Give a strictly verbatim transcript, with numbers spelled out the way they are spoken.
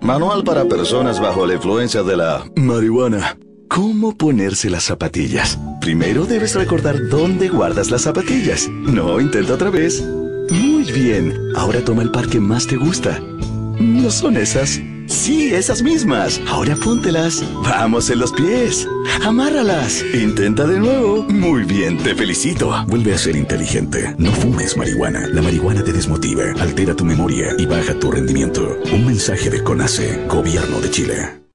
Manual para personas bajo la influencia de la marihuana. ¿Cómo ponerse las zapatillas? Primero debes recordar dónde guardas las zapatillas. No, intenta otra vez. Muy bien. Ahora toma el par que más te gusta. ¿No son esas? Sí, esas mismas. Ahora póntelas. Vamos en los pies. Amárralas. Intenta de nuevo. Muy bien, te felicito. Vuelve a ser inteligente. No fumes marihuana. La marihuana te desmotiva, altera tu memoria y baja tu rendimiento. Un mensaje de CONACE, Gobierno de Chile.